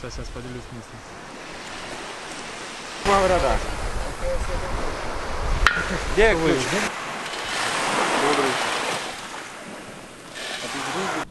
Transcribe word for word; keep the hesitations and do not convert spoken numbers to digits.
ребята, сейчас поделюсь мыслью. Маврада. Где ключ? Добрый. А ты с дружбой